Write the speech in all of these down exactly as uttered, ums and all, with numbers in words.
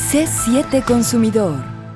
C siete Consumidor.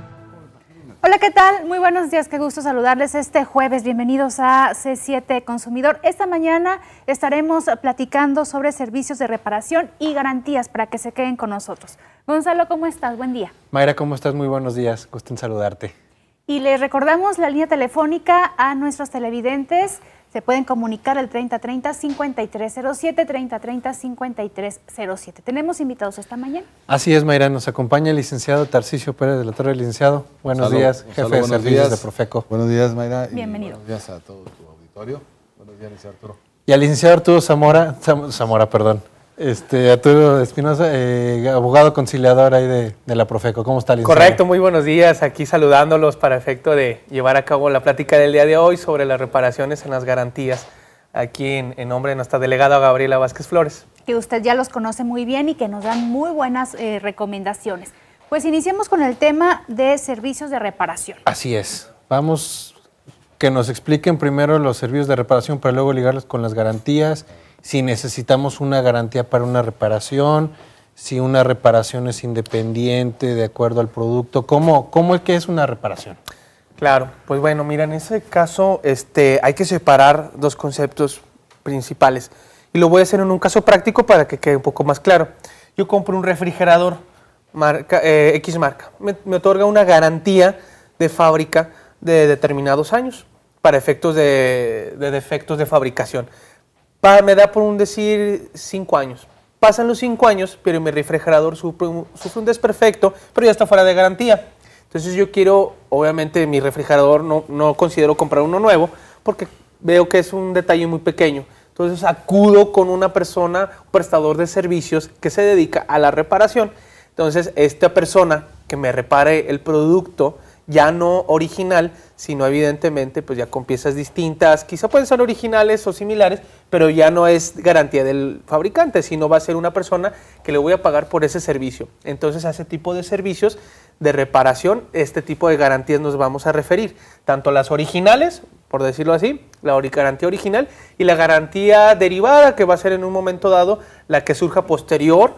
Hola, ¿qué tal? Muy buenos días, qué gusto saludarles este jueves. Bienvenidos a C siete Consumidor. Esta mañana estaremos platicando sobre servicios de reparación y garantías para que se queden con nosotros. Gonzalo, ¿cómo estás? Buen día. Mayra, ¿cómo estás? Muy buenos días. Gusto en saludarte. Y les recordamos la línea telefónica a nuestros televidentes. Se pueden comunicar al treinta treinta, cincuenta y tres cero siete, treinta treinta, cincuenta y tres cero siete. ¿Tenemos invitados esta mañana? Así es, Mayra. Nos acompaña el licenciado Tarcisio Pérez de la Torre. Licenciado, buenos Gonzalo, días. Gonzalo, Jefe de buenos servicios días. de Profeco. Buenos días, Mayra. Bienvenido. Y buenos días a todo tu auditorio. Buenos días, licenciado Arturo. Y al licenciado Arturo Zamora, Zam- Zamora, perdón. Este, Arturo Espinosa, eh, abogado conciliador ahí de, de la Profeco. ¿Cómo está, licenciado? Correcto, muy buenos días. Aquí saludándolos para efecto de llevar a cabo la plática del día de hoy sobre las reparaciones en las garantías. Aquí en, en nombre de nuestra delegada Gabriela Vázquez Flores. Que usted ya los conoce muy bien y que nos dan muy buenas eh, recomendaciones. Pues iniciemos con el tema de servicios de reparación. Así es. Vamos, que nos expliquen primero los servicios de reparación para luego ligarlos con las garantías. Si necesitamos una garantía para una reparación, si una reparación es independiente de acuerdo al producto. ¿Cómo, cómo es que es una reparación? Claro, pues bueno, mira, en ese caso este, hay que separar dos conceptos principales. Y lo voy a hacer en un caso práctico para que quede un poco más claro. Yo compro un refrigerador marca, eh, X marca. Me, me otorga una garantía de fábrica de determinados años para efectos de, de defectos de fabricación. Pa, me da por un decir cinco años. Pasan los cinco años, pero mi refrigerador sufre un, sufre un desperfecto, pero ya está fuera de garantía. Entonces yo quiero, obviamente mi refrigerador no, no considero comprar uno nuevo porque veo que es un detalle muy pequeño. Entonces acudo con una persona, un prestador de servicios que se dedica a la reparación. Entonces esta persona que me repare el producto ya no original, sino evidentemente pues ya con piezas distintas, quizá pueden ser originales o similares, pero ya no es garantía del fabricante, sino va a ser una persona que le voy a pagar por ese servicio. Entonces a ese tipo de servicios de reparación, este tipo de garantías nos vamos a referir, tanto las originales, por decirlo así, la ori- garantía original y la garantía derivada, que va a ser en un momento dado la que surja posterior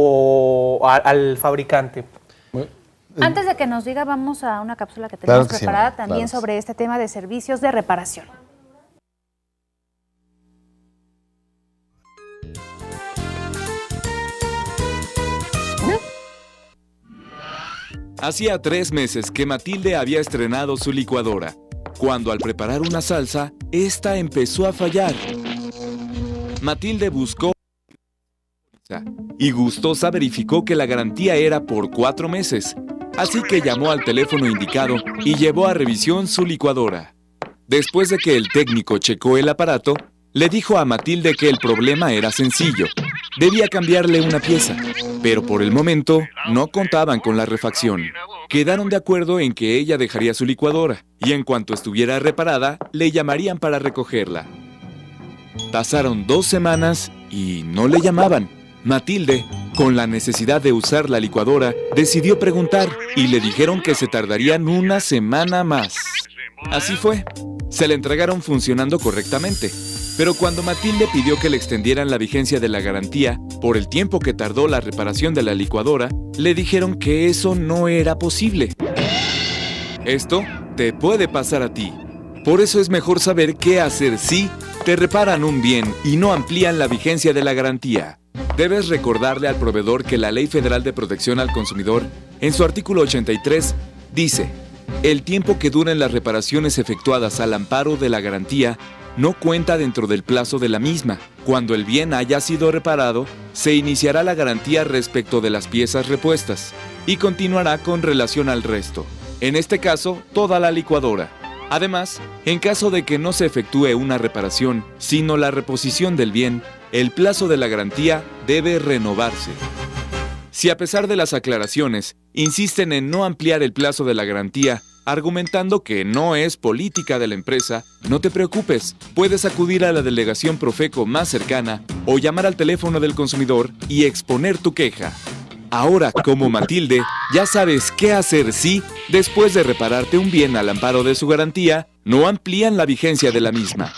o a- al fabricante. Antes de que nos diga, vamos a una cápsula que tenemos Claro que sí, preparada María, también claro. sobre este tema de servicios de reparación. Hacía tres meses que Matilde había estrenado su licuadora, cuando al preparar una salsa, esta empezó a fallar. Matilde buscó y gustosa verificó que la garantía era por cuatro meses, así que llamó al teléfono indicado y llevó a revisión su licuadora. Después de que el técnico checó el aparato, le dijo a Matilde que el problema era sencillo. Debía cambiarle una pieza, pero por el momento no contaban con la refacción. Quedaron de acuerdo en que ella dejaría su licuadora y en cuanto estuviera reparada, le llamarían para recogerla. Pasaron dos semanas y no le llamaban. Matilde, con la necesidad de usar la licuadora, decidió preguntar y le dijeron que se tardarían una semana más. Así fue. Se le entregaron funcionando correctamente. Pero cuando Matilde pidió que le extendieran la vigencia de la garantía por el tiempo que tardó la reparación de la licuadora, le dijeron que eso no era posible. Esto te puede pasar a ti. Por eso es mejor saber qué hacer si te reparan un bien y no amplían la vigencia de la garantía. Debes recordarle al proveedor que la Ley Federal de Protección al Consumidor, en su artículo ochenta y tres, dice: el tiempo que duren las reparaciones efectuadas al amparo de la garantía no cuenta dentro del plazo de la misma. Cuando el bien haya sido reparado, se iniciará la garantía respecto de las piezas repuestas y continuará con relación al resto. En este caso, toda la licuadora. Además, en caso de que no se efectúe una reparación, sino la reposición del bien, el plazo de la garantía debe renovarse. Si a pesar de las aclaraciones, insisten en no ampliar el plazo de la garantía, argumentando que no es política de la empresa, no te preocupes, puedes acudir a la delegación Profeco más cercana o llamar al teléfono del consumidor y exponer tu queja. Ahora, como Matilde, ya sabes qué hacer si, después de repararte un bien al amparo de su garantía, no amplían la vigencia de la misma.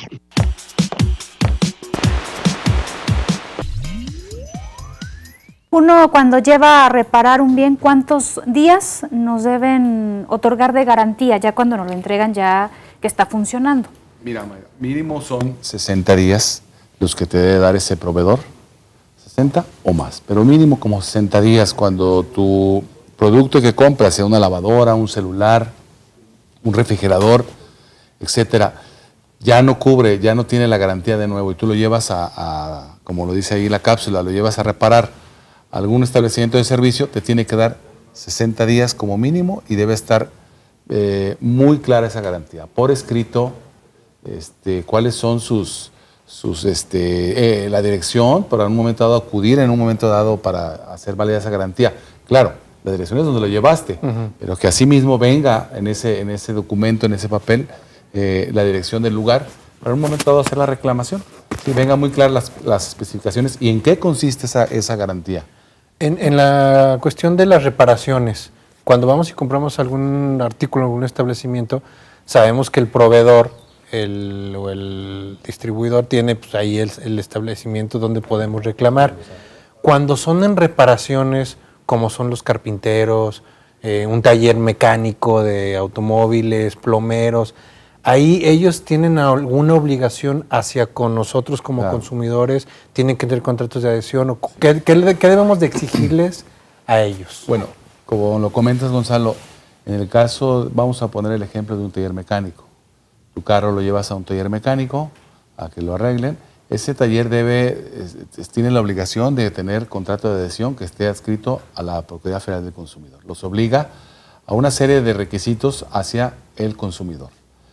Uno cuando lleva a reparar un bien, ¿cuántos días nos deben otorgar de garantía ya cuando nos lo entregan ya que está funcionando? Mira, Mayra, mínimo son sesenta días los que te debe dar ese proveedor, sesenta o más, pero mínimo como sesenta días cuando tu producto que compras, sea una lavadora, un celular, un refrigerador, etcétera, ya no cubre, ya no tiene la garantía de nuevo y tú lo llevas a, a como lo dice ahí la cápsula, lo llevas a reparar a algún establecimiento de servicio, te tiene que dar sesenta días como mínimo y debe estar eh, muy clara esa garantía. Por escrito, este, cuáles son sus, sus este, eh, la dirección para en un momento dado acudir, en un momento dado para hacer válida esa garantía. Claro, la dirección es donde lo llevaste, uh-huh. pero que así mismo venga en ese, en ese documento, en ese papel, eh, la dirección del lugar, para en un momento dado hacer la reclamación. Sí, venga muy claras las, las especificaciones y en qué consiste esa, esa garantía. En, en la cuestión de las reparaciones, cuando vamos y compramos algún artículo en algún establecimiento, sabemos que el proveedor el, o el distribuidor tiene pues, ahí el, el establecimiento donde podemos reclamar. Cuando son en reparaciones, como son los carpinteros, eh, un taller mecánico de automóviles, plomeros, ahí ellos tienen alguna obligación hacia con nosotros como claro. consumidores, tienen que tener contratos de adhesión, o ¿qué, qué, qué debemos de exigirles a ellos? Bueno, como lo comentas, Gonzalo, en el caso, vamos a poner el ejemplo de un taller mecánico. Tu carro lo llevas a un taller mecánico a que lo arreglen. Ese taller debe, es, tiene la obligación de tener contrato de adhesión que esté adscrito a la Procuraduría Federal del Consumidor. Los obliga a una serie de requisitos hacia el consumidor.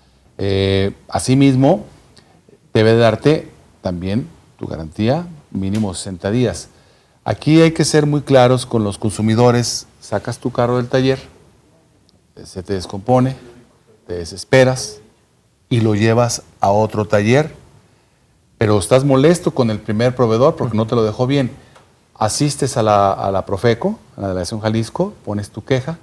Eh, asimismo, debe darte también tu garantía mínimo sesenta días. Aquí hay que ser muy claros con los consumidores. Sacas tu carro del taller, se te descompone, te desesperas y lo llevas a otro taller, pero estás molesto con el primer proveedor porque no te lo dejó bien. Asistes a la, a la Profeco, a la Delegación Jalisco, pones tu queja.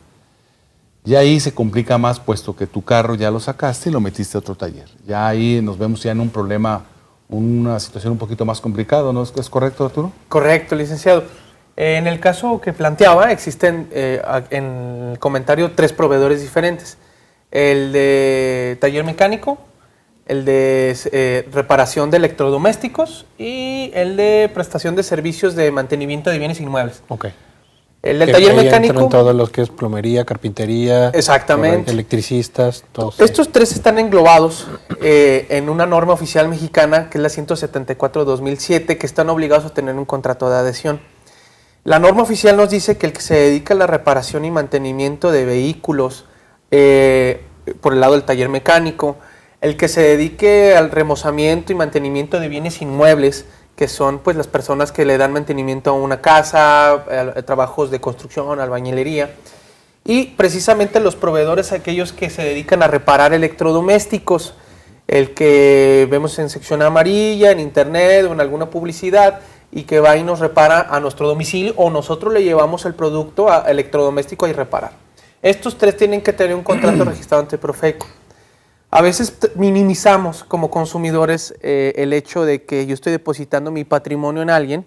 Y ahí se complica más, puesto que tu carro ya lo sacaste y lo metiste a otro taller. Ya ahí nos vemos ya en un problema, una situación un poquito más complicada, ¿no? ¿Es correcto, Arturo? Correcto, licenciado. Eh, en el caso que planteaba, existen eh, en el comentario tres proveedores diferentes. El de taller mecánico, el de eh, reparación de electrodomésticos y el de prestación de servicios de mantenimiento de bienes inmuebles. Ok. El del taller mecánico. En todo lo que es plomería, carpintería, exactamente, electricistas, todos. Estos tres están englobados eh, en una norma oficial mexicana que es la ciento setenta y cuatro dos mil siete, que están obligados a tener un contrato de adhesión. La norma oficial nos dice que el que se dedica a la reparación y mantenimiento de vehículos eh, por el lado del taller mecánico, el que se dedique al remozamiento y mantenimiento de bienes inmuebles, que son pues las personas que le dan mantenimiento a una casa, a, a trabajos de construcción, albañilería, y precisamente los proveedores, aquellos que se dedican a reparar electrodomésticos, el que vemos en sección amarilla, en internet o en alguna publicidad, y que va y nos repara a nuestro domicilio, o nosotros le llevamos el producto a electrodoméstico a ir reparar. Estos tres tienen que tener un contrato registrado ante Profeco. A veces minimizamos como consumidores eh, el hecho de que yo estoy depositando mi patrimonio en alguien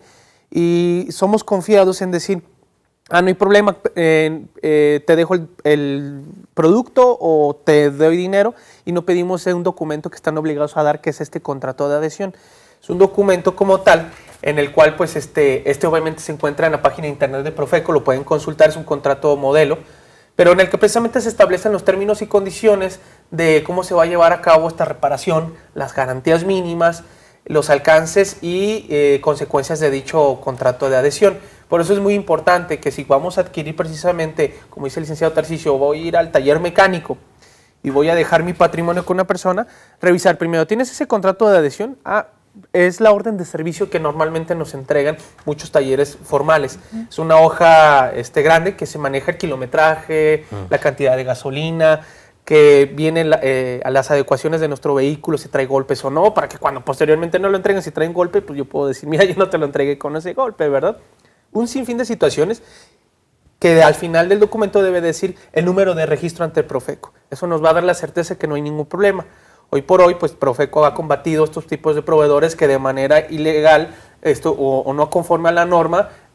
y somos confiados en decir, ah, no hay problema, eh, eh, te dejo el, el producto o te doy dinero, y no pedimos un documento que están obligados a dar, que es este contrato de adhesión. Es un documento como tal en el cual pues este, este obviamente se encuentra en la página de internet de Profeco, lo pueden consultar, es un contrato modelo, pero en el que precisamente se establecen los términos y condiciones de cómo se va a llevar a cabo esta reparación, las garantías mínimas, los alcances y eh, consecuencias de dicho contrato de adhesión. Por eso es muy importante que si vamos a adquirir precisamente, como dice el licenciado Tarcisio, voy a ir al taller mecánico y voy a dejar mi patrimonio con una persona, revisar primero, ¿tienes ese contrato de adhesión? Ah, es la orden de servicio que normalmente nos entregan muchos talleres formales. Uh-huh. Es una hoja este, grande que se maneja el kilometraje, uh-huh. la cantidad de gasolina, que vienen eh, a las adecuaciones de nuestro vehículo, si trae golpes o no, para que cuando posteriormente no lo entreguen, si traen golpe, pues yo puedo decir, mira, yo no te lo entregué con ese golpe, ¿verdad? Un sinfín de situaciones que al final del documento debe decir el número de registro ante el Profeco. Eso nos va a dar la certeza de que no hay ningún problema. Hoy por hoy, pues Profeco ha combatido estos tipos de proveedores que de manera ilegal esto, o, o no conforme a la norma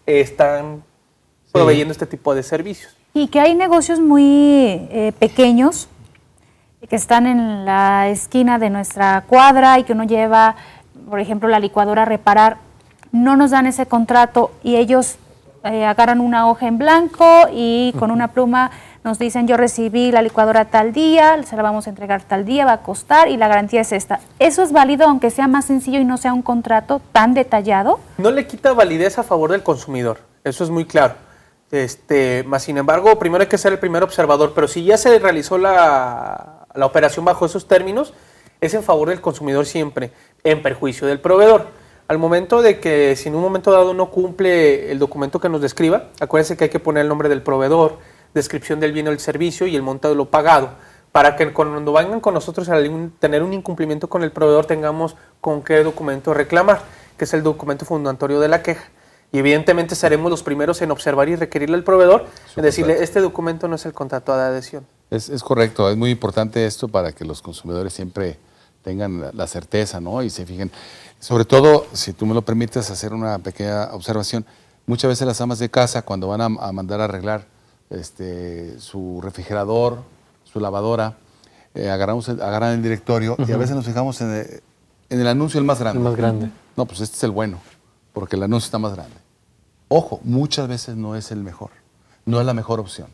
están proveyendo sí. este tipo de servicios. Y que hay negocios muy eh, pequeños que están en la esquina de nuestra cuadra y que uno lleva, por ejemplo, la licuadora a reparar, no nos dan ese contrato y ellos eh, agarran una hoja en blanco y con una pluma nos dicen yo recibí la licuadora tal día, se la vamos a entregar tal día, va a costar y la garantía es esta. ¿Eso es válido aunque sea más sencillo y no sea un contrato tan detallado? No le quita validez a favor del consumidor, eso es muy claro. Este, más sin embargo, primero hay que ser el primer observador, pero si ya se realizó la, la operación bajo esos términos, es en favor del consumidor siempre, en perjuicio del proveedor. Al momento de que si en un momento dado no cumple el documento que nos describa, acuérdense que hay que poner el nombre del proveedor, descripción del bien o el servicio y el monto de lo pagado, para que cuando vengan con nosotros a tener un incumplimiento con el proveedor tengamos con qué documento reclamar, que es el documento fundatorio de la queja. Y evidentemente seremos los primeros en observar y requerirle al proveedor, en decirle, este documento no es el contrato de adhesión. Es, es correcto, es muy importante esto para que los consumidores siempre tengan la, la certeza, ¿no? Y se fijen. Sobre todo, si tú me lo permites, hacer una pequeña observación. Muchas veces las amas de casa, cuando van a, a mandar a arreglar este, su refrigerador, su lavadora, eh, agarramos el, agarran el directorio uh-huh. y a veces nos fijamos en el, en el anuncio el más grande. El más grande. No, pues este es el bueno, porque el anuncio está más grande. Ojo, muchas veces no es el mejor, no es la mejor opción.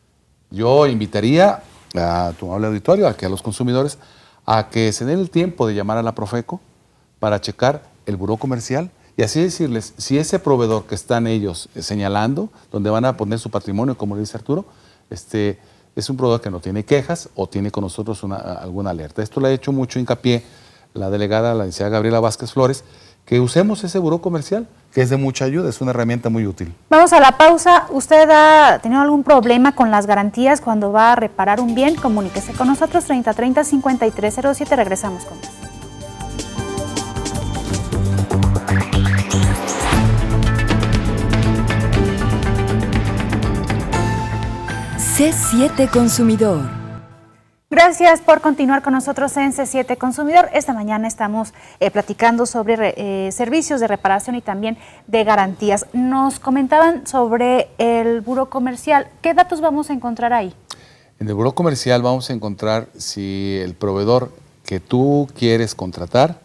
Yo invitaría a tu amable auditorio, a que a los consumidores, a que se den el tiempo de llamar a la Profeco para checar el buró comercial y así decirles si ese proveedor que están ellos señalando, donde van a poner su patrimonio, como le dice Arturo, este, es un proveedor que no tiene quejas o tiene con nosotros una, alguna alerta. Esto le ha hecho mucho hincapié la delegada, la licenciada Gabriela Vázquez Flores, que usemos ese buró comercial, que es de mucha ayuda, es una herramienta muy útil. Vamos a la pausa. ¿Usted ha tenido algún problema con las garantías cuando va a reparar un bien? Comuníquese con nosotros, treinta treinta cincuenta y tres cero siete. Regresamos con más. C siete Consumidor. Gracias por continuar con nosotros en C siete Consumidor. Esta mañana estamos eh, platicando sobre eh, servicios de reparación y también de garantías. Nos comentaban sobre el buró comercial. ¿Qué datos vamos a encontrar ahí? En el buró comercial vamos a encontrar si el proveedor que tú quieres contratar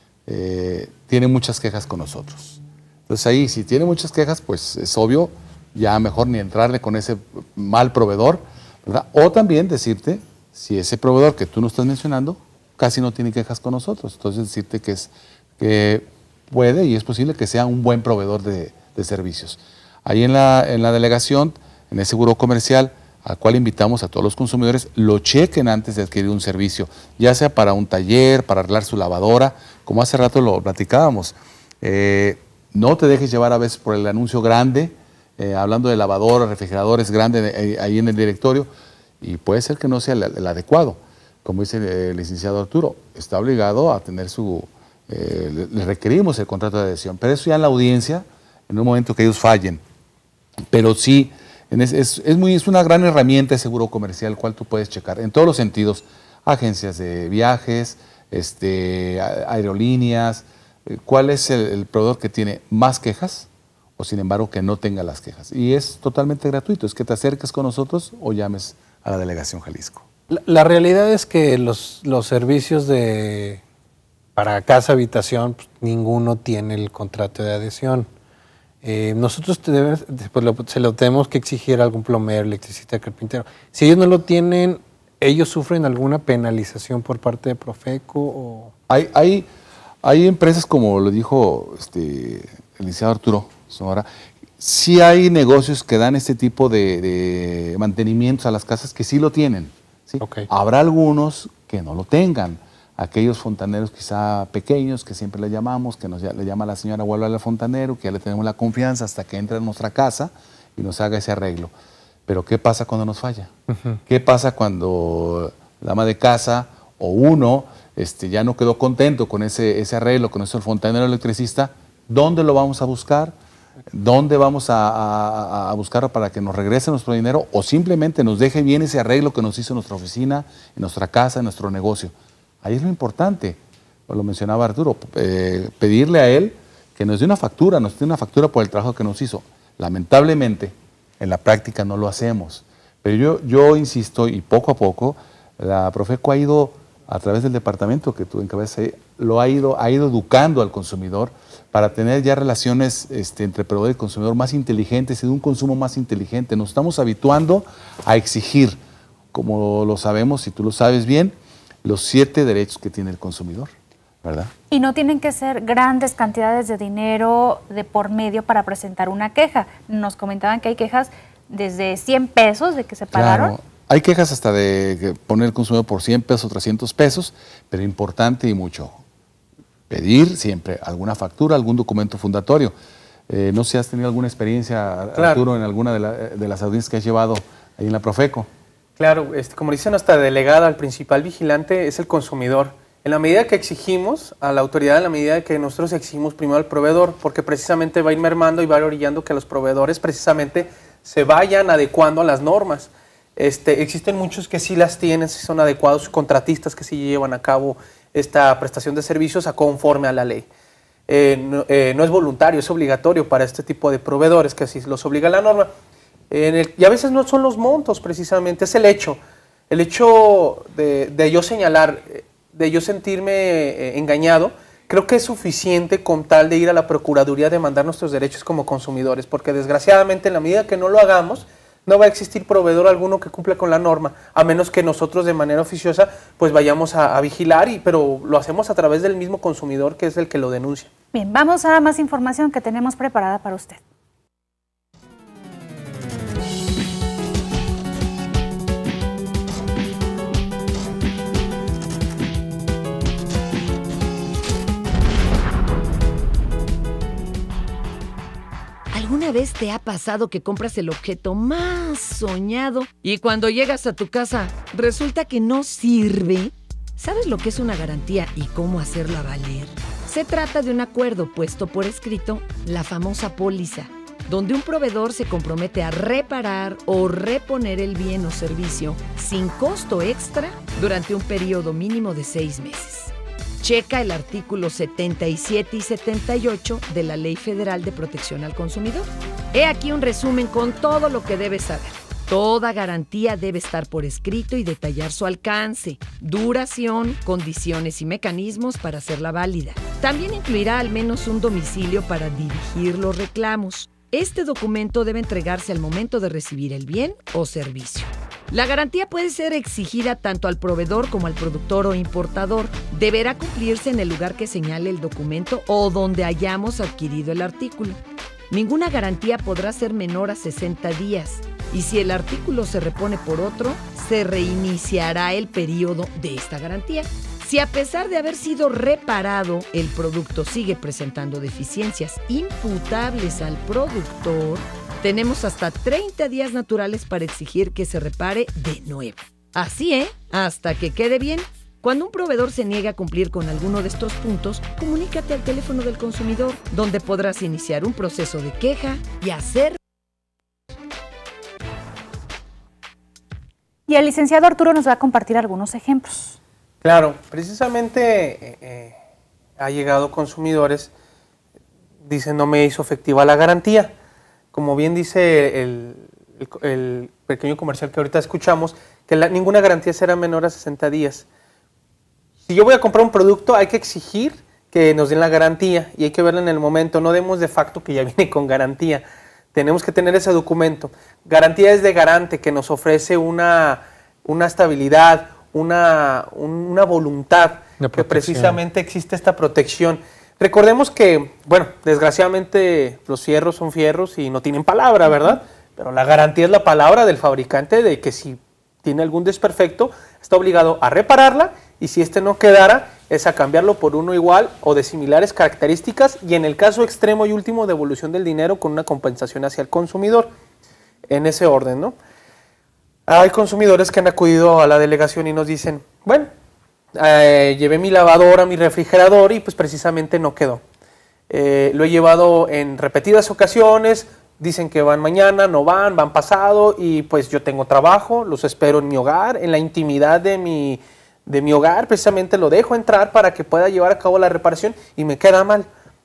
eh, tiene muchas quejas con nosotros. Entonces ahí, si tiene muchas quejas, pues es obvio, ya mejor ni entrarle con ese mal proveedor, ¿verdad? O también decirte si ese proveedor que tú no estás mencionando casi no tiene quejas con nosotros. Entonces decirte que, es, que puede y es posible que sea un buen proveedor de, de servicios. Ahí en la, en la delegación, en ese buró comercial, al cual invitamos a todos los consumidores, lo chequen antes de adquirir un servicio, ya sea para un taller, para arreglar su lavadora, como hace rato lo platicábamos. Eh, no te dejes llevar a veces por el anuncio grande, eh, hablando de lavadoras, refrigeradores grandes eh, ahí en el directorio, y puede ser que no sea el, el adecuado. Como dice el licenciado Arturo, está obligado a tener su... Eh, le, le requerimos el contrato de adhesión, pero eso ya en la audiencia, en un momento que ellos fallen. Pero sí, en es, es, es, muy, es una gran herramienta ese buró comercial, cual tú puedes checar en todos los sentidos. Agencias de viajes, este, aerolíneas, cuál es el, el proveedor que tiene más quejas o sin embargo que no tenga las quejas. Y es totalmente gratuito, es que te acerques con nosotros o llames a la Delegación Jalisco. La, la realidad es que los, los servicios de para casa, habitación, pues, ninguno tiene el contrato de adhesión. Eh, nosotros te deben, pues, lo, se lo tenemos que exigir a algún plomero, electricista, carpintero. Si ellos no lo tienen, ¿ellos sufren alguna penalización por parte de Profeco? O... Hay, hay, hay empresas, como lo dijo este, el licenciado Arturo Sonora, sí hay negocios que dan este tipo de, de mantenimientos a las casas que sí lo tienen. ¿sí? Okay. Habrá algunos que no lo tengan. Aquellos fontaneros quizá pequeños, que siempre le llamamos, que nos le llama la señora, vuelve al fontanero, que ya le tenemos la confianza hasta que entre a nuestra casa y nos haga ese arreglo. Pero ¿qué pasa cuando nos falla? Uh-huh. ¿Qué pasa cuando la ama de casa o uno este, ya no quedó contento con ese, ese arreglo, con ese fontanero electricista? ¿Dónde lo vamos a buscar? ¿Dónde vamos a, a, a buscar para que nos regrese nuestro dinero o simplemente nos deje bien ese arreglo que nos hizo en nuestra oficina, en nuestra casa, en nuestro negocio? Ahí es lo importante, lo mencionaba Arturo, eh, pedirle a él que nos dé una factura, nos dé una factura por el trabajo que nos hizo. Lamentablemente, en la práctica no lo hacemos. Pero yo, yo insisto, y poco a poco, la Profeco ha ido, a través del departamento que tú encabezas, lo ha ido, ha ido educando al consumidor para tener ya relaciones este, entre proveedor y consumidor más inteligentes y de un consumo más inteligente. Nos estamos habituando a exigir, como lo sabemos, y tú lo sabes bien, los siete derechos que tiene el consumidor, ¿verdad? Y no tienen que ser grandes cantidades de dinero de por medio para presentar una queja. Nos comentaban que hay quejas desde cien pesos de que se pagaron. Claro. Hay quejas hasta de poner el consumidor por cien pesos o trescientos pesos, pero importante y mucho, pedir siempre alguna factura, algún documento fundatorio. Eh, no sé si has tenido alguna experiencia, claro, Arturo, en alguna de, la, de las audiencias que has llevado ahí en la Profeco. Claro, este, como dice nuestra delegada, el principal vigilante es el consumidor. En la medida que exigimos a la autoridad, en la medida que nosotros exigimos primero al proveedor, porque precisamente va a ir mermando y va a ir orillando que los proveedores precisamente se vayan adecuando a las normas. Este, existen muchos que sí las tienen, sí son adecuados, contratistas que sí llevan a cabo esta prestación de servicios a conforme a la ley. Eh, no, eh, no es voluntario, es obligatorio para este tipo de proveedores que así los obliga la norma. En el, y a veces no son los montos precisamente, es el hecho. El hecho de, de yo señalar, de yo sentirme eh, engañado, creo que es suficiente con tal de ir a la Procuraduría a demandar nuestros derechos como consumidores, porque desgraciadamente en la medida que no lo hagamos, no va a existir proveedor alguno que cumpla con la norma, a menos que nosotros de manera oficiosa pues vayamos a, a vigilar, y, pero lo hacemos a través del mismo consumidor que es el que lo denuncia. Bien, vamos a más información que tenemos preparada para usted. ¿Alguna vez te ha pasado que compras el objeto más soñado y cuando llegas a tu casa resulta que no sirve? ¿Sabes lo que es una garantía y cómo hacerla valer? Se trata de un acuerdo puesto por escrito, la famosa póliza, donde un proveedor se compromete a reparar o reponer el bien o servicio sin costo extra durante un periodo mínimo de seis meses. Checa el artículo setenta y siete y setenta y ocho de la Ley Federal de Protección al Consumidor. He aquí un resumen con todo lo que debes saber. Toda garantía debe estar por escrito y detallar su alcance, duración, condiciones y mecanismos para hacerla válida. También incluirá al menos un domicilio para dirigir los reclamos. Este documento debe entregarse al momento de recibir el bien o servicio. La garantía puede ser exigida tanto al proveedor como al productor o importador. Deberá cumplirse en el lugar que señale el documento o donde hayamos adquirido el artículo. Ninguna garantía podrá ser menor a sesenta días y si el artículo se repone por otro, se reiniciará el periodo de esta garantía. Si a pesar de haber sido reparado, el producto sigue presentando deficiencias imputables al productor, tenemos hasta treinta días naturales para exigir que se repare de nuevo. Así, ¿eh? Hasta que quede bien. Cuando un proveedor se niega a cumplir con alguno de estos puntos, comunícate al teléfono del consumidor, donde podrás iniciar un proceso de queja y hacer... Y el licenciado Arturo nos va a compartir algunos ejemplos. Claro, precisamente eh, ha llegado consumidores, dicen no me hizo efectiva la garantía. Como bien dice el, el, el pequeño comercial que ahorita escuchamos, que la, ninguna garantía será menor a sesenta días. Si yo voy a comprar un producto, hay que exigir que nos den la garantía y hay que verla en el momento. No demos de facto que ya viene con garantía. Tenemos que tener ese documento. Garantía es de garante, que nos ofrece una, una estabilidad, una, una voluntad, que precisamente existe esta protección. Recordemos que, bueno, desgraciadamente los fierros son fierros y no tienen palabra, ¿verdad? Pero la garantía es la palabra del fabricante de que si tiene algún desperfecto, está obligado a repararla y si este no quedara, es a cambiarlo por uno igual o de similares características y en el caso extremo y último, devolución del dinero con una compensación hacia el consumidor. En ese orden, ¿no? Hay consumidores que han acudido a la delegación y nos dicen, bueno, Eh, llevé mi lavadora, mi refrigerador y pues precisamente no quedó. Eh, lo he llevado en repetidas ocasiones, dicen que van mañana, no van, van pasado y pues yo tengo trabajo, los espero en mi hogar, en la intimidad de mi, de mi hogar, precisamente lo dejo entrar para que pueda llevar a cabo la reparación y me queda mal.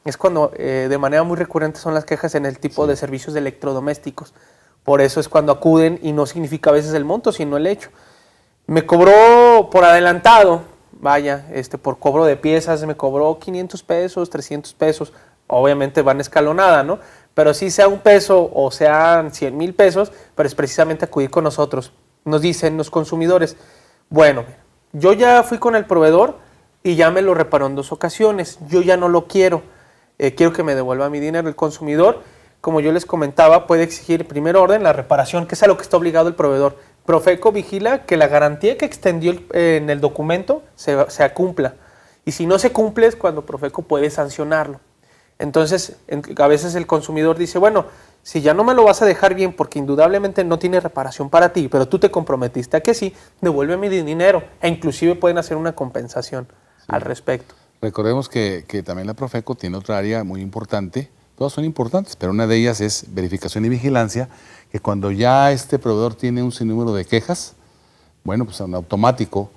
es cuando eh, de manera muy recurrente son las quejas en el tipo Sí. de servicios de electrodomésticos. Por eso es cuando acuden y no significa a veces el monto, sino el hecho. Me cobró por adelantado, vaya, este, por cobro de piezas, me cobró quinientos pesos, trescientos pesos. Obviamente van escalonada, ¿no? Pero si sea un peso o sean cien mil pesos, pero es precisamente acudir con nosotros. Nos dicen los consumidores, bueno, yo ya fui con el proveedor y ya me lo reparó en dos ocasiones, yo ya no lo quiero, eh, quiero que me devuelva mi dinero. El consumidor, como yo les comentaba, puede exigir en primer orden la reparación, que es a lo que está obligado el proveedor. Profeco vigila que la garantía que extendió el, eh, en el documento se, se cumpla. Y si no se cumple es cuando Profeco puede sancionarlo. Entonces, en, a veces el consumidor dice, bueno, si ya no me lo vas a dejar bien porque indudablemente no tiene reparación para ti, pero tú te comprometiste a que sí, devuélveme mi dinero. E inclusive pueden hacer una compensación sí. al respecto. Recordemos que, que también la Profeco tiene otra área muy importante. Todas son importantes, pero una de ellas es verificación y vigilancia, que cuando ya este proveedor tiene un sinnúmero de quejas, bueno, pues en automático,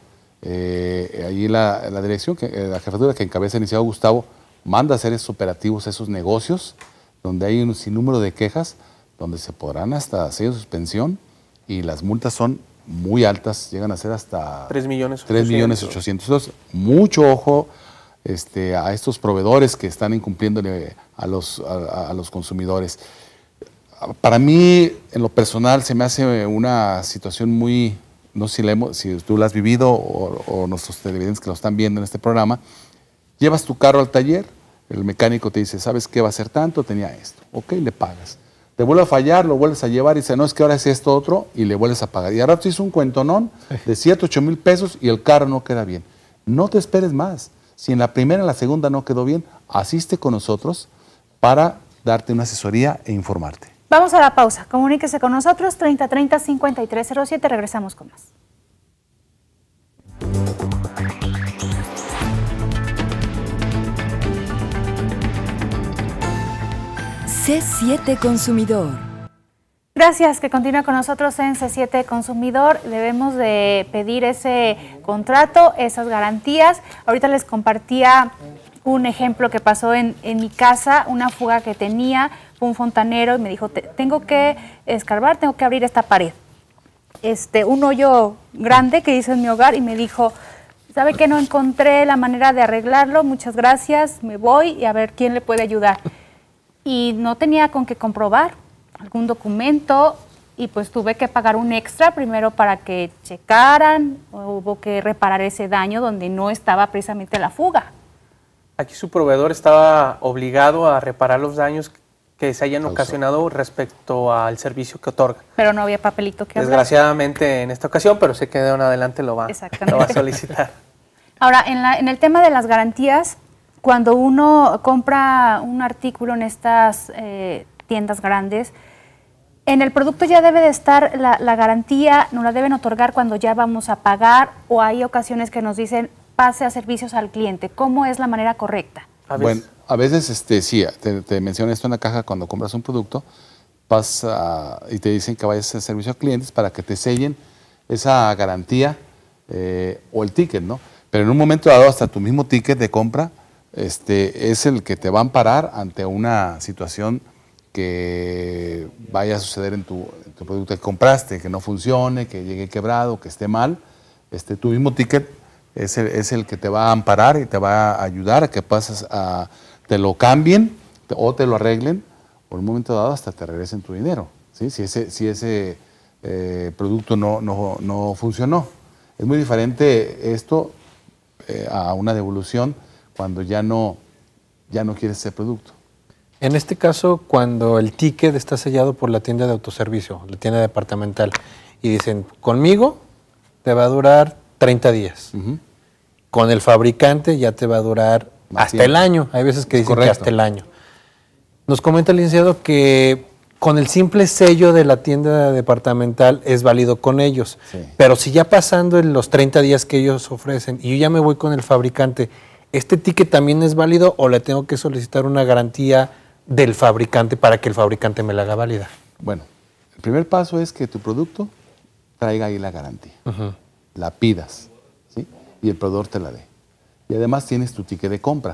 eh, allí la, la dirección, que, la jefatura que encabeza el licenciado Gustavo, manda a hacer esos operativos, esos negocios, donde hay un sinnúmero de quejas, donde se podrán hasta hacer suspensión y las multas son muy altas, llegan a ser hasta tres millones ochocientos. Entonces, mucho ojo este, a estos proveedores que están incumpliendo a los, a, a los consumidores. Para mí, en lo personal, se me hace una situación muy, no sé si, la hemos, si tú la has vivido o, o nuestros televidentes que lo están viendo en este programa. Llevas tu carro al taller, el mecánico te dice, ¿sabes qué va a ser tanto? Tenía esto. Ok, le pagas. Te vuelve a fallar, lo vuelves a llevar y dice, no, es que ahora es esto otro, y le vuelves a pagar. Y ahora te hizo un cuentonón de siete, ocho mil pesos y el carro no queda bien. No te esperes más. Si en la primera y en la segunda no quedó bien, asiste con nosotros para darte una asesoría e informarte. Vamos a la pausa. Comuníquese con nosotros, treinta treinta, cincuenta y tres cero siete. Regresamos con más. C siete Consumidor. Gracias, que continúa con nosotros en C siete Consumidor. Debemos de pedir ese contrato, esas garantías. Ahorita les compartía un ejemplo que pasó en, en mi casa, una fuga que tenía, fue un fontanero y me dijo, tengo que escarbar, tengo que abrir esta pared. Este, un hoyo grande que hice en mi hogar y me dijo, ¿sabe qué? No encontré la manera de arreglarlo, muchas gracias, me voy y a ver quién le puede ayudar. Y no tenía con qué comprobar algún documento y pues tuve que pagar un extra primero para que checaran, hubo que reparar ese daño donde no estaba precisamente la fuga. Aquí su proveedor estaba obligado a reparar los daños que se hayan ocasionado respecto al servicio que otorga. Pero no había papelito que hablar. Desgraciadamente en esta ocasión, pero sé que de ahora en adelante lo va, lo va a solicitar. Ahora, en, la, en el tema de las garantías, cuando uno compra un artículo en estas eh, tiendas grandes, en el producto ya debe de estar la, la garantía, nos la deben otorgar cuando ya vamos a pagar, o hay ocasiones que nos dicen pase a servicios al cliente. ¿Cómo es la manera correcta? A bueno, a veces este, sí, te, te menciono esto en la caja cuando compras un producto, pasa y te dicen que vayas a servicio a clientes para que te sellen esa garantía eh, o el ticket, ¿no? Pero en un momento dado hasta tu mismo ticket de compra este, es el que te va a amparar ante una situación que vaya a suceder en tu, en tu producto que compraste, que no funcione, que llegue quebrado, que esté mal. Este, tu mismo ticket es el, es el que te va a amparar y te va a ayudar a que pases a, te lo cambien te, o te lo arreglen, por un momento dado hasta te regresen tu dinero, ¿sí? Si ese, si ese eh, producto no, no, no funcionó. Es muy diferente esto eh, a una devolución cuando ya no, ya no quieres ese producto. En este caso, cuando el ticket está sellado por la tienda de autoservicio, la tienda departamental, y dicen, conmigo te va a durar treinta días. Uh-huh. Con el fabricante ya te va a durar Más hasta tiempo. el año. Hay veces que dicen Correcto. que hasta el año. Nos comenta el licenciado que con el simple sello de la tienda departamental es válido con ellos. Sí. Pero si ya pasando en los treinta días que ellos ofrecen y yo ya me voy con el fabricante, ¿este ticket también es válido o le tengo que solicitar una garantía del fabricante para que el fabricante me la haga válida? Bueno, el primer paso es que tu producto traiga ahí la garantía. Uh-huh. La pidas, ¿sí? Y el proveedor te la dé. Y además tienes tu ticket de compra.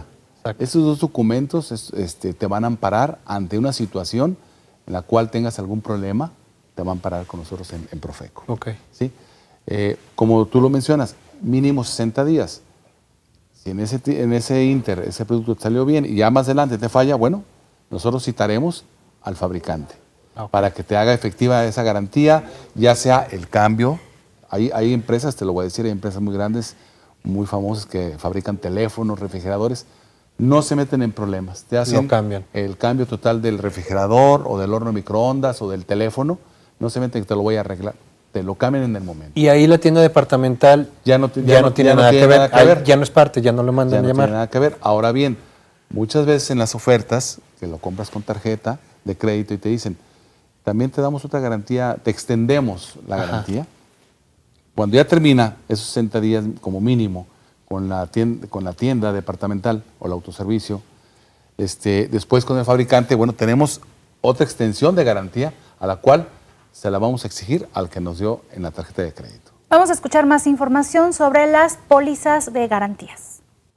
Exacto. Estos dos documentos es, este, te van a amparar ante una situación en la cual tengas algún problema, te van a amparar con nosotros en, en Profeco. Ok. ¿Sí? Eh, como tú lo mencionas, mínimo sesenta días. Si en ese, en ese inter ese producto te salió bien y ya más adelante te falla, bueno, nosotros citaremos al fabricante Okay. para que te haga efectiva esa garantía, ya sea el cambio. Hay, hay empresas, te lo voy a decir, hay empresas muy grandes, muy famosas que fabrican teléfonos, refrigeradores, no se meten en problemas. Te hacen Lo cambian. el cambio total del refrigerador o del horno de microondas o del teléfono, no se meten que te lo voy a arreglar, te lo cambian en el momento. Y ahí la tienda departamental Ya no, te- ya no tiene, ya no nada, tiene que ver, nada que ahí ver. ya no es parte, ya no lo Ya mandan no a llamar. tiene nada que ver. Ahora bien, muchas veces en las ofertas, que lo compras con tarjeta de crédito y te dicen, también te damos otra garantía, te extendemos la Ajá. garantía. Cuando ya termina esos sesenta días como mínimo con la tienda, con la tienda departamental o el autoservicio, este, después con el fabricante, bueno, tenemos otra extensión de garantía a la cual se la vamos a exigir al que nos dio en la tarjeta de crédito. Vamos a escuchar más información sobre las pólizas de garantías.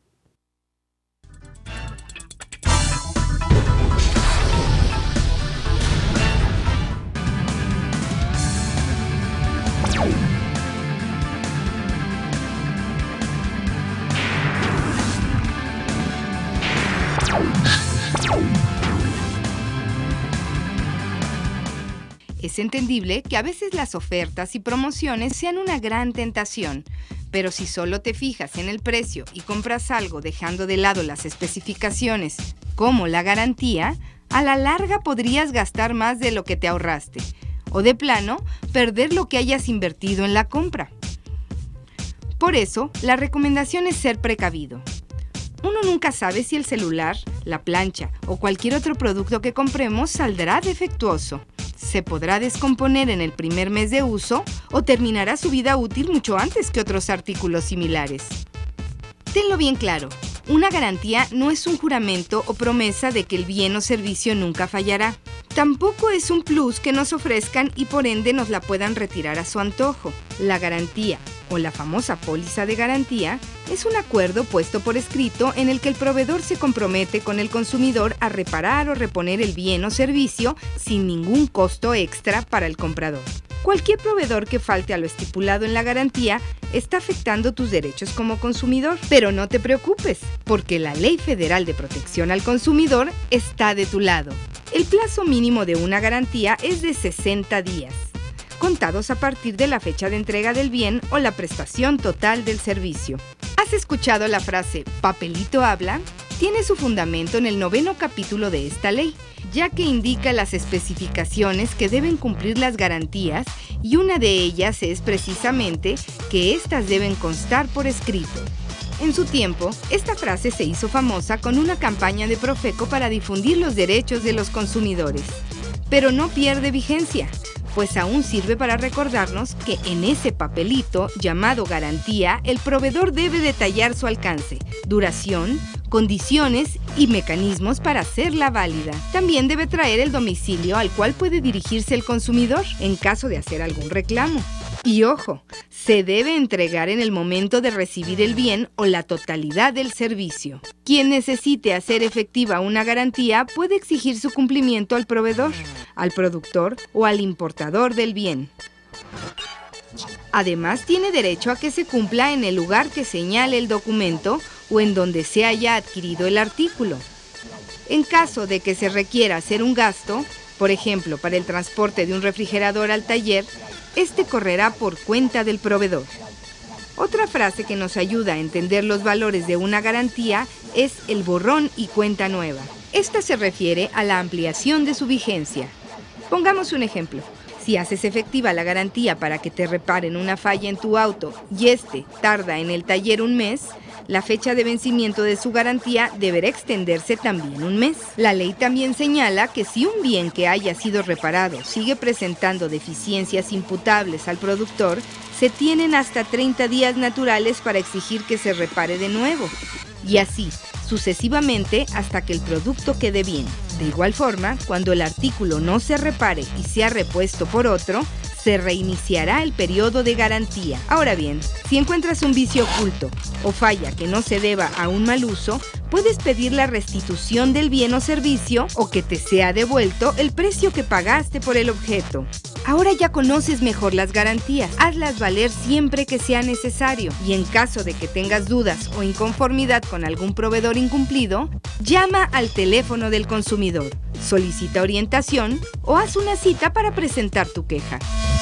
Es entendible que a veces las ofertas y promociones sean una gran tentación, pero si solo te fijas en el precio y compras algo dejando de lado las especificaciones, como la garantía, a la larga podrías gastar más de lo que te ahorraste, o de plano, perder lo que hayas invertido en la compra. Por eso, la recomendación es ser precavido. Uno nunca sabe si el celular, la plancha o cualquier otro producto que compremos saldrá defectuoso. Se podrá descomponer en el primer mes de uso o terminará su vida útil mucho antes que otros artículos similares. Tenlo bien claro, una garantía no es un juramento o promesa de que el bien o servicio nunca fallará. Tampoco es un plus que nos ofrezcan y por ende nos la puedan retirar a su antojo. La garantía, o la famosa póliza de garantía, es un acuerdo puesto por escrito en el que el proveedor se compromete con el consumidor a reparar o reponer el bien o servicio sin ningún costo extra para el comprador. Cualquier proveedor que falte a lo estipulado en la garantía está afectando tus derechos como consumidor. Pero no te preocupes, porque la Ley Federal de Protección al Consumidor está de tu lado. El plazo mínimo de una garantía es de sesenta días, contados a partir de la fecha de entrega del bien o la prestación total del servicio. ¿Has escuchado la frase «papelito habla»? Tiene su fundamento en el noveno capítulo de esta ley, ya que indica las especificaciones que deben cumplir las garantías y una de ellas es precisamente que éstas deben constar por escrito. En su tiempo, esta frase se hizo famosa con una campaña de Profeco para difundir los derechos de los consumidores. Pero no pierde vigencia, pues aún sirve para recordarnos que en ese papelito llamado garantía, el proveedor debe detallar su alcance, duración, condiciones y mecanismos para hacerla válida. También debe traer el domicilio al cual puede dirigirse el consumidor en caso de hacer algún reclamo. Y ojo, se debe entregar en el momento de recibir el bien o la totalidad del servicio. Quien necesite hacer efectiva una garantía puede exigir su cumplimiento al proveedor, al productor o al importador del bien. Además, tiene derecho a que se cumpla en el lugar que señale el documento o en donde se haya adquirido el artículo. En caso de que se requiera hacer un gasto, por ejemplo, para el transporte de un refrigerador al taller, este correrá por cuenta del proveedor. Otra frase que nos ayuda a entender los valores de una garantía es el borrón y cuenta nueva. Esta se refiere a la ampliación de su vigencia. Pongamos un ejemplo. Si haces efectiva la garantía para que te reparen una falla en tu auto y este tarda en el taller un mes, la fecha de vencimiento de su garantía deberá extenderse también un mes. La ley también señala que si un bien que haya sido reparado sigue presentando deficiencias imputables al productor, se tienen hasta treinta días naturales para exigir que se repare de nuevo. Y así, sucesivamente hasta que el producto quede bien. De igual forma, cuando el artículo no se repare y sea repuesto por otro, se reiniciará el periodo de garantía. Ahora bien, si encuentras un vicio oculto o falla que no se deba a un mal uso, Puedes pedir la restitución del bien o servicio o que te sea devuelto el precio que pagaste por el objeto. Ahora ya conoces mejor las garantías. Hazlas valer siempre que sea necesario. Y en caso de que tengas dudas o inconformidad con algún proveedor incumplido, llama al teléfono del consumidor, solicita orientación o haz una cita para presentar tu queja.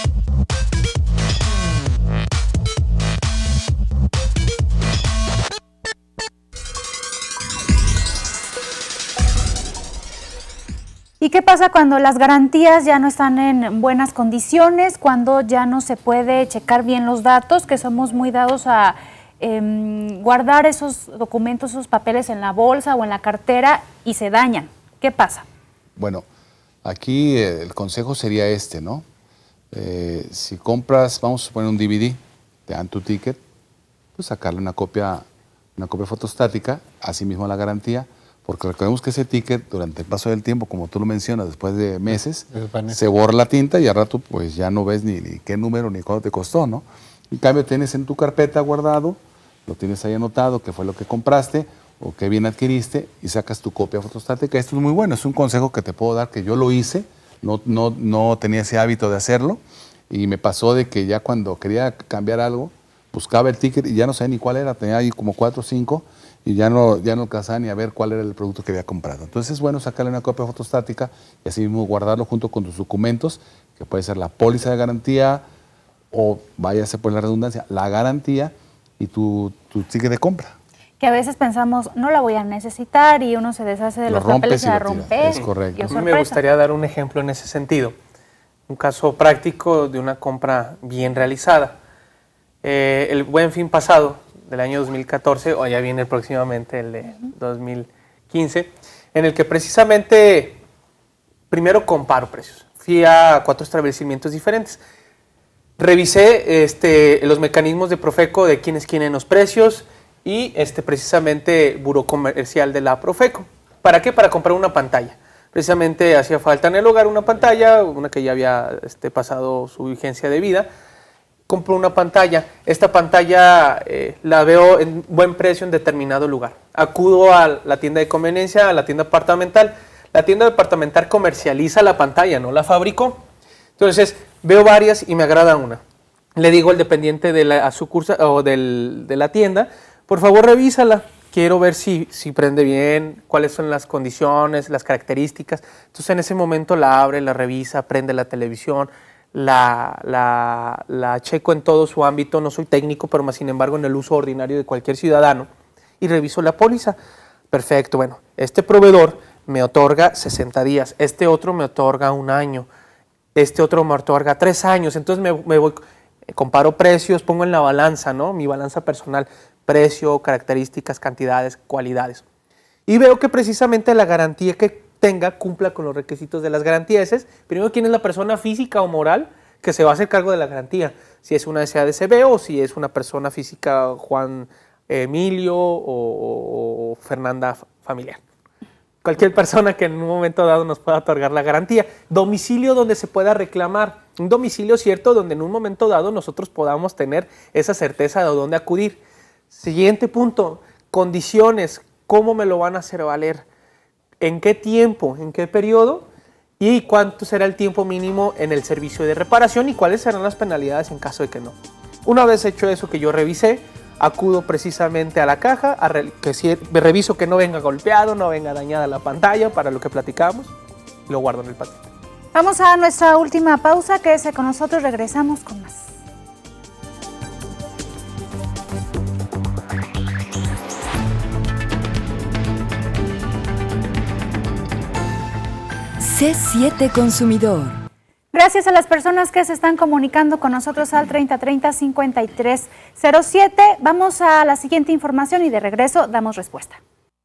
¿Y qué pasa cuando las garantías ya no están en buenas condiciones, cuando ya no se puede checar bien los datos, que somos muy dados a eh, guardar esos documentos, esos papeles en la bolsa o en la cartera y se dañan? ¿Qué pasa? Bueno, aquí eh, el consejo sería este, ¿no? Eh, si compras, vamos a poner un D V D, te dan tu ticket, pues sacarle una copia, una copia fotostática, así mismo la garantía. Porque recordemos que ese ticket, durante el paso del tiempo, como tú lo mencionas, después de meses, se borra la tinta y al rato pues ya no ves ni, ni qué número ni cuánto te costó, ¿no? En cambio, tienes en tu carpeta guardado, lo tienes ahí anotado, qué fue lo que compraste o qué bien adquiriste y sacas tu copia fotostática. Esto es muy bueno, es un consejo que te puedo dar, que yo lo hice, no, no, no tenía ese hábito de hacerlo y me pasó de que ya cuando quería cambiar algo, buscaba el ticket y ya no sabía ni cuál era, tenía ahí como cuatro o cinco y ya no, ya no alcanzaba ni a ver cuál era el producto que había comprado. Entonces es bueno sacarle una copia fotostática y así mismo guardarlo junto con tus documentos, que puede ser la póliza de garantía o, váyase por la redundancia, la garantía y tu, tu ticket de compra. Que a veces pensamos, no la voy a necesitar y uno se deshace de Lo los papeles y rompes y la lo rompe. tiras. Es correcto. A mí me gustaría dar un ejemplo en ese sentido. Un caso práctico de una compra bien realizada. Eh, el Buen Fin pasado, del año dos mil catorce, o ya viene próximamente el de dos mil quince, en el que precisamente primero comparo precios. Fui a cuatro establecimientos diferentes. Revisé este, los mecanismos de Profeco de quién es quién en los precios y este, precisamente Buró Comercial de la Profeco. ¿Para qué? Para comprar una pantalla. Precisamente hacía falta en el hogar una pantalla, una que ya había este, pasado su vigencia de vida. Compro una pantalla, esta pantalla eh, la veo en buen precio en determinado lugar. Acudo a la tienda de conveniencia, a la tienda departamental. La tienda departamental comercializa la pantalla, no la fabricó. Entonces veo varias y me agrada una. Le digo al dependiente de la sucursal o del, de la tienda, por favor revísala. Quiero ver si, si prende bien, cuáles son las condiciones, las características. Entonces en ese momento la abre, la revisa, prende la televisión. La, la, la checo en todo su ámbito, no soy técnico, pero más sin embargo en el uso ordinario de cualquier ciudadano, y reviso la póliza. Perfecto, bueno, este proveedor me otorga sesenta días, este otro me otorga un año, este otro me otorga tres años, entonces me, me voy, comparo precios, pongo en la balanza, ¿no? Mi balanza personal, precio, características, cantidades, cualidades. Y veo que precisamente la garantía que tenga, cumpla con los requisitos de las garantías. Es, primero, quién es la persona física o moral que se va a hacer cargo de la garantía. Si es una S A D C B o si es una persona física, Juan Emilio o, o Fernanda Familiar. Cualquier persona que en un momento dado nos pueda otorgar la garantía. Domicilio donde se pueda reclamar. Un domicilio cierto donde en un momento dado nosotros podamos tener esa certeza de dónde acudir. Siguiente punto, condiciones. ¿Cómo me lo van a hacer valer? ¿En qué tiempo? ¿En qué periodo? ¿Y cuánto será el tiempo mínimo en el servicio de reparación? ¿Y cuáles serán las penalidades en caso de que no? Una vez hecho eso que yo revisé, acudo precisamente a la caja, a re que si reviso que no venga golpeado, no venga dañada la pantalla, para lo que platicamos, y lo guardo en el paquete. Vamos a nuestra última pausa, quédese con nosotros, regresamos con más. C siete Consumidor. Gracias a las personas que se están comunicando con nosotros al treinta treinta cincuenta y tres cero siete. Vamos a la siguiente información y de regreso damos respuesta.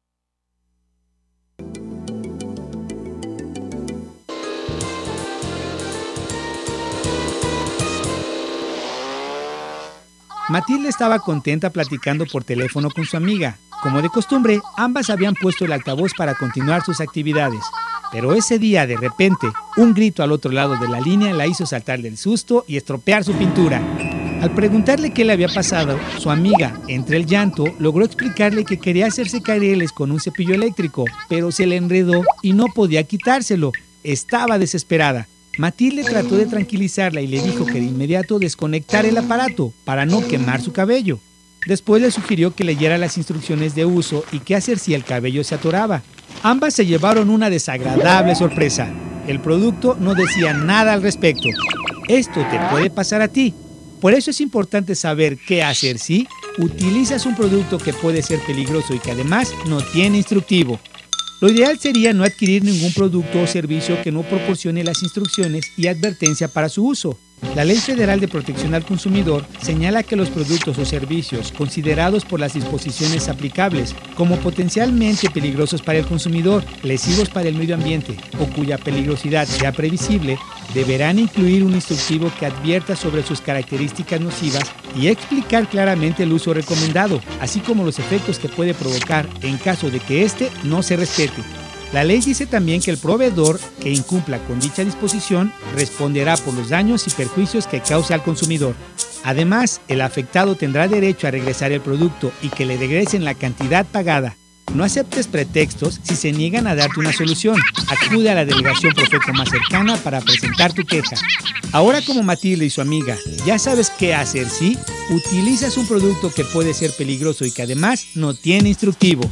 Matilde estaba contenta platicando por teléfono con su amiga. Como de costumbre, ambas habían puesto el altavoz para continuar sus actividades. Pero ese día, de repente, un grito al otro lado de la línea la hizo saltar del susto y estropear su pintura. Al preguntarle qué le había pasado, su amiga, entre el llanto, logró explicarle que quería hacerse caireles con un cepillo eléctrico, pero se le enredó y no podía quitárselo. Estaba desesperada. Matilde trató de tranquilizarla y le dijo que de inmediato desconectara el aparato para no quemar su cabello. Después le sugirió que leyera las instrucciones de uso y qué hacer si el cabello se atoraba. Ambas se llevaron una desagradable sorpresa. El producto no decía nada al respecto. Esto te puede pasar a ti. Por eso es importante saber qué hacer si utilizas un producto que puede ser peligroso y que además no tiene instructivo. Lo ideal sería no adquirir ningún producto o servicio que no proporcione las instrucciones y advertencia para su uso. La Ley Federal de Protección al Consumidor señala que los productos o servicios considerados por las disposiciones aplicables como potencialmente peligrosos para el consumidor, lesivos para el medio ambiente o cuya peligrosidad sea previsible, deberán incluir un instructivo que advierta sobre sus características nocivas y explicar claramente el uso recomendado, así como los efectos que puede provocar en caso de que éste no se respete. La ley dice también que el proveedor que incumpla con dicha disposición responderá por los daños y perjuicios que cause al consumidor. Además, el afectado tendrá derecho a regresar el producto y que le regresen la cantidad pagada. No aceptes pretextos si se niegan a darte una solución. Acude a la delegación Profeco más cercana para presentar tu queja. Ahora, como Matilde y su amiga, ya sabes qué hacer si utilizas un producto que puede ser peligroso y que además no tiene instructivo.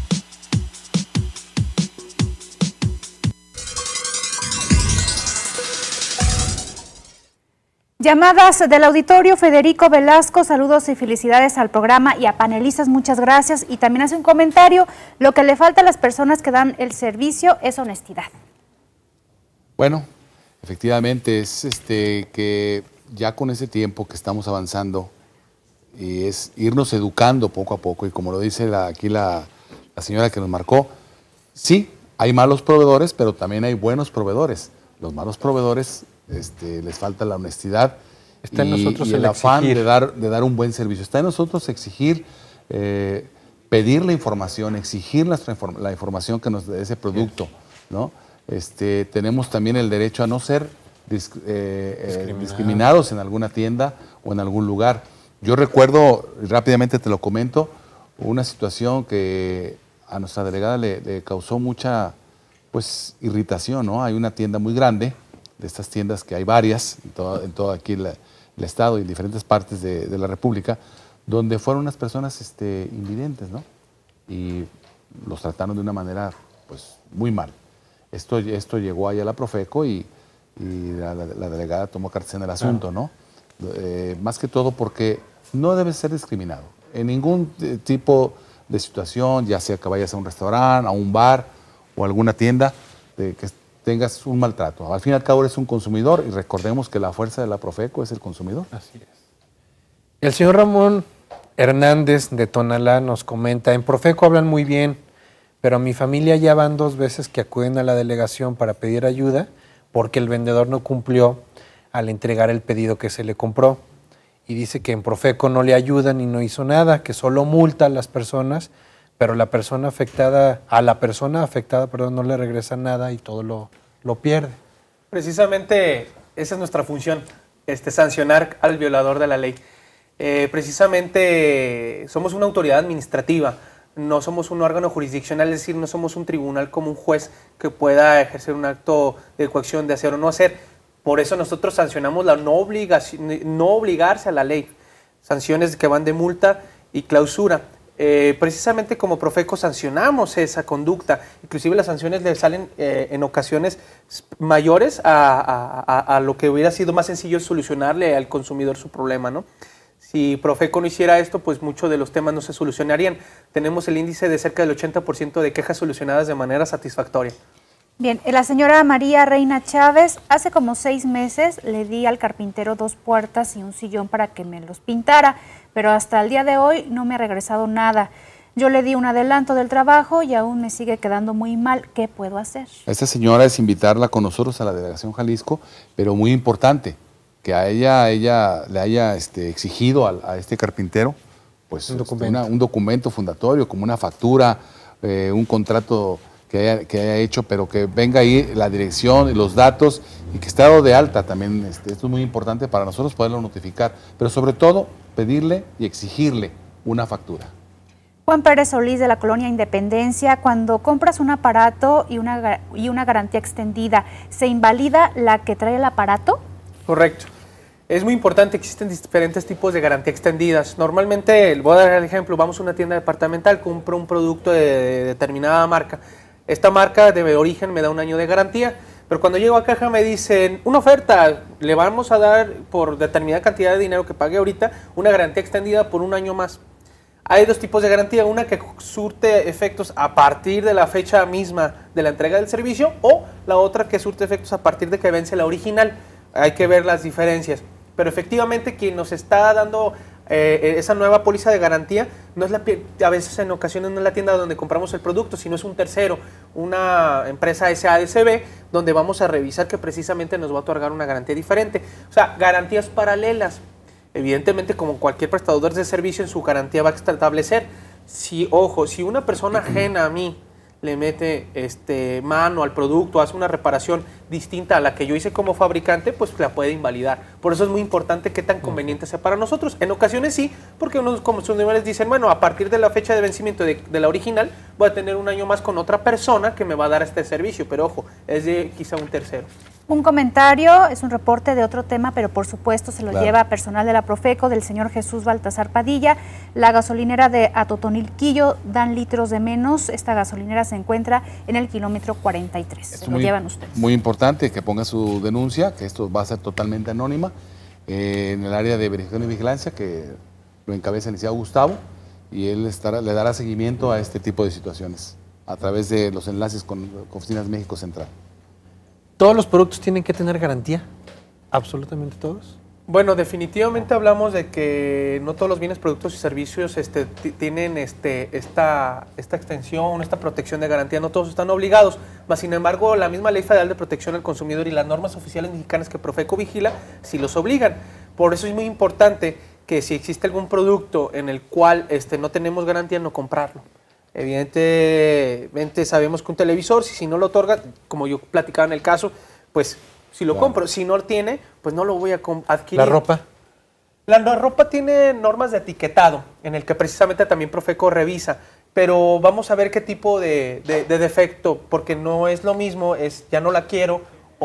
Llamadas del auditorio. Federico Velasco, saludos y felicidades al programa y a panelistas, muchas gracias. Y también hace un comentario: lo que le falta a las personas que dan el servicio es honestidad. Bueno, efectivamente es este que ya con ese tiempo que estamos avanzando y es irnos educando poco a poco, y como lo dice la, aquí la, la señora que nos marcó, sí, hay malos proveedores, pero también hay buenos proveedores. Los malos proveedores Este, les falta la honestidad. Está en y, nosotros y el, el afán de dar, de dar un buen servicio. Está en nosotros exigir, eh, pedir la información, exigir la, la información que nos dé ese producto, ¿no? Este, tenemos también el derecho a no ser dis, eh, eh, discriminados en alguna tienda o en algún lugar. Yo recuerdo, rápidamente te lo comento, una situación que a nuestra delegada le, le causó mucha pues, irritación, ¿no? Hay una tienda muy grande, de estas tiendas que hay varias en todo, en todo aquí la, el estado y en diferentes partes de, de la República, donde fueron unas personas este, invidentes, ¿no? Y los trataron de una manera pues, muy mal. Esto, esto llegó ahí a la Profeco y, y la, la, la delegada tomó cartas en el asunto, ¿no? Eh, más que todo porque no debe ser discriminado. En ningún tipo de situación, ya sea que vayas a un restaurante, a un bar o a alguna tienda, de que tengas un maltrato. Al fin y al cabo eres un consumidor y recordemos que la fuerza de la Profeco es el consumidor. Así es. El señor Ramón Hernández de Tonalá nos comenta: en Profeco hablan muy bien, pero a mi familia ya van dos veces que acuden a la delegación para pedir ayuda porque el vendedor no cumplió al entregar el pedido que se le compró. Y dice que en Profeco no le ayudan y no hizo nada, que solo multa a las personas, pero la persona afectada, a la persona afectada, perdón, no le regresa nada y todo lo, lo pierde. Precisamente esa es nuestra función, este, sancionar al violador de la ley. Eh, precisamente somos una autoridad administrativa, no somos un órgano jurisdiccional, es decir, no somos un tribunal como un juez que pueda ejercer un acto de coacción de hacer o no hacer. Por eso nosotros sancionamos la no, obligación, no obligarse a la ley, sanciones que van de multa y clausura. Eh, precisamente como Profeco sancionamos esa conducta, inclusive las sanciones le salen eh, en ocasiones mayores a, a, a, a lo que hubiera sido más sencillo solucionarle al consumidor su problema, ¿no? Si Profeco no hiciera esto, pues muchos de los temas no se solucionarían. Tenemos el índice de cerca del ochenta por ciento de quejas solucionadas de manera satisfactoria. Bien, la señora María Reina Chávez, hace como seis meses le di al carpintero dos puertas y un sillón para que me los pintara, pero hasta el día de hoy no me ha regresado nada. Yo le di un adelanto del trabajo y aún me sigue quedando muy mal. ¿Qué puedo hacer? Esta señora es invitarla con nosotros a la Delegación Jalisco, pero muy importante, que a ella, ella le haya este, exigido a, a este carpintero pues, un, documento. Una, un documento fundatorio, como una factura, eh, un contrato que haya, que haya hecho, pero que venga ahí la dirección y los datos y que esté dado de alta también. Este, esto es muy importante para nosotros poderlo notificar, pero sobre todo pedirle y exigirle una factura. Juan Pérez Solís de la Colonia Independencia, cuando compras un aparato y una, y una garantía extendida, ¿se invalida la que trae el aparato? Correcto. Es muy importante, existen diferentes tipos de garantía extendidas. Normalmente, voy a dar el ejemplo, vamos a una tienda departamental, compro un producto de, de determinada marca. Esta marca de origen me da un año de garantía, pero cuando llego a caja me dicen, una oferta, le vamos a dar por determinada cantidad de dinero que pague ahorita, una garantía extendida por un año más. Hay dos tipos de garantía, una que surte efectos a partir de la fecha misma de la entrega del servicio o la otra que surte efectos a partir de que vence la original. Hay que ver las diferencias. Pero efectivamente quien nos está dando eh, esa nueva póliza de garantía no es la, a veces en ocasiones no es la tienda donde compramos el producto, sino es un tercero, una empresa S A S B, donde vamos a revisar que precisamente nos va a otorgar una garantía diferente. O sea, garantías paralelas. Evidentemente, como cualquier prestador de servicio, en su garantía va a establecer, si, ojo, si una persona ajena a mí le mete este, mano al producto, hace una reparación distinta a la que yo hice como fabricante, pues la puede invalidar. Por eso es muy importante qué tan conveniente sea para nosotros. En ocasiones sí, porque unos consumidores dicen, bueno, a partir de la fecha de vencimiento de, de la original, voy a tener un año más con otra persona que me va a dar este servicio, pero ojo, es de quizá un tercero. Un comentario, es un reporte de otro tema, pero por supuesto se lo Claro. lleva personal de la Profeco, del señor Jesús Baltasar Padilla. La gasolinera de Atotonilquillo dan litros de menos. Esta gasolinera se encuentra en el kilómetro cuarenta y tres. Se lo muy, llevan ustedes. Muy importante que ponga su denuncia, que esto va a ser totalmente anónima, eh, en el área de verificación y vigilancia, que lo encabeza el licenciado Gustavo, y él estará, le dará seguimiento a este tipo de situaciones a través de los enlaces con, con Oficinas México Central. ¿Todos los productos tienen que tener garantía? ¿Absolutamente todos? Bueno, definitivamente hablamos de que no todos los bienes, productos y servicios este, tienen este, esta, esta extensión, esta protección de garantía, no todos están obligados, mas sin embargo la misma Ley Federal de Protección al Consumidor y las normas oficiales mexicanas que Profeco vigila, sí los obligan. Por eso es muy importante que si existe algún producto en el cual este, no tenemos garantía, no comprarlo. Evidentemente sabemos que un televisor, si, si no lo otorga, como yo platicaba en el caso, pues si lo Claro. compro, si no lo tiene, pues no lo voy a adquirir. ¿La ropa? La, la ropa tiene normas de etiquetado, en el que precisamente también Profeco revisa, pero vamos a ver qué tipo de, de, de defecto, porque no es lo mismo, es ya no la quiero,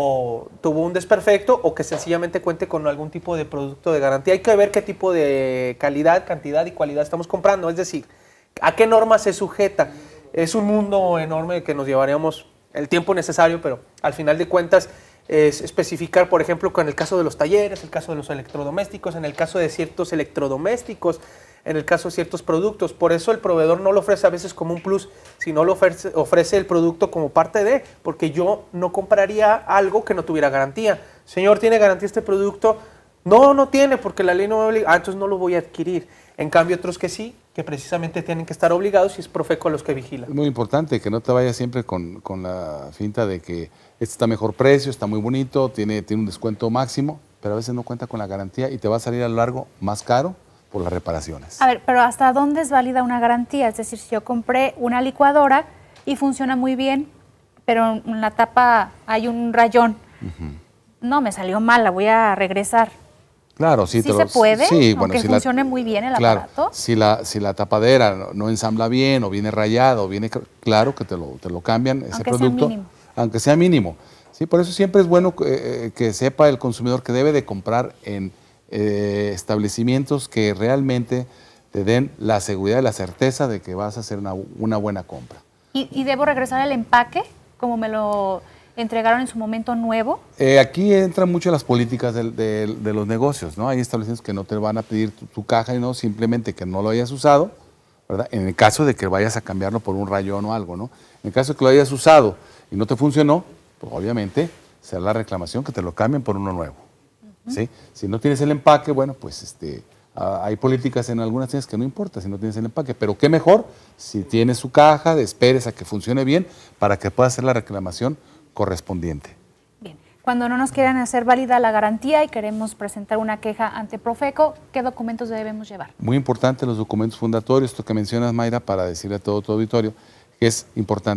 o tuvo un desperfecto, o que sencillamente cuente con algún tipo de producto de garantía. Hay que ver qué tipo de calidad, cantidad y cualidad estamos comprando, es decir, ¿a qué norma se sujeta? Es un mundo enorme que nos llevaríamos el tiempo necesario, pero al final de cuentas es especificar, por ejemplo, con el caso de los talleres, el caso de los electrodomésticos, en el caso de ciertos electrodomésticos, en el caso de ciertos productos. Por eso el proveedor no lo ofrece a veces como un plus, sino lo ofrece, ofrece el producto como parte de, porque yo no compraría algo que no tuviera garantía. Señor, ¿tiene garantía este producto? No, no tiene, porque la ley no me obliga. Ah, entonces no lo voy a adquirir. En cambio, otros que sí, que precisamente tienen que estar obligados y es Profeco los que vigilan. Es muy importante que no te vayas siempre con, con la finta de que este está a mejor precio, está muy bonito, tiene, tiene un descuento máximo, pero a veces no cuenta con la garantía y te va a salir a lo largo más caro por las reparaciones. A ver, pero ¿hasta dónde es válida una garantía? Es decir, si yo compré una licuadora y funciona muy bien, pero en la tapa hay un rayón, uh-huh. no, me salió mal, la voy a regresar. Claro, sí. ¿Sí te se lo, puede? Sí, aunque bueno, si funcione la, muy bien el claro, aparato. Si la, si la tapadera no, no ensambla bien o viene rayada o viene, claro que te lo, te lo cambian ese aunque producto. Sea mínimo. Aunque sea mínimo. Sí, por eso siempre es bueno eh, que sepa el consumidor que debe de comprar en eh, establecimientos que realmente te den la seguridad y la certeza de que vas a hacer una, una buena compra. ¿Y, ¿Y debo regresar el empaque como me lo entregaron en su momento nuevo? Eh, aquí entran mucho las políticas de, de, de los negocios, ¿no? Hay establecimientos que no te van a pedir tu, tu caja y no, simplemente que no lo hayas usado, ¿verdad? En el caso de que vayas a cambiarlo por un rayón o algo, ¿no? En el caso de que lo hayas usado y no te funcionó, pues obviamente será la reclamación que te lo cambien por uno nuevo, uh-huh. ¿sí? Si no tienes el empaque, bueno, pues este, uh, hay políticas en algunas tiendas que no importa si no tienes el empaque, pero qué mejor si tienes su caja, esperes a que funcione bien para que puedas hacer la reclamación correspondiente. Bien. Cuando no nos quieran hacer válida la garantía y queremos presentar una queja ante Profeco, ¿qué documentos debemos llevar? Muy importante los documentos fundatorios, esto que mencionas, Mayra, para decirle a todo tu auditorio que es importante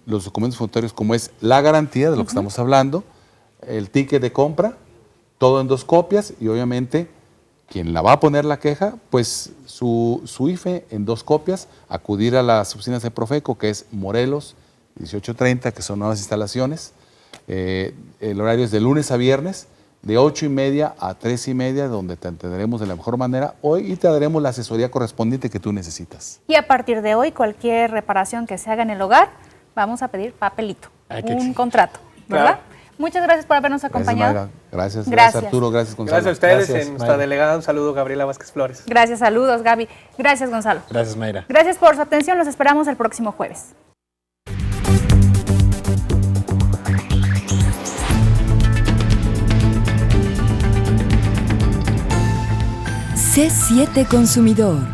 los documentos voluntarios como es la garantía de lo que uh-huh. estamos hablando, el ticket de compra, todo en dos copias y obviamente quien la va a poner la queja, pues su, su I F E en dos copias, acudir a las oficinas de Profeco, que es Morelos, dieciocho treinta, que son nuevas instalaciones. Eh, el horario es de lunes a viernes, de ocho y media a tres y media, donde te atenderemos de la mejor manera hoy y te daremos la asesoría correspondiente que tú necesitas. Y a partir de hoy, cualquier reparación que se haga en el hogar, vamos a pedir papelito, un contrato, ¿verdad? Claro. Muchas gracias por habernos acompañado. Gracias, gracias, gracias Arturo, gracias Gonzalo. Gracias a ustedes, gracias, en nuestra Mayra. delegada, un saludo, Gabriela Vázquez Flores. Gracias, saludos, Gaby. Gracias, Gonzalo. Gracias, Mayra. Gracias por su atención, los esperamos el próximo jueves. C siete Consumidor.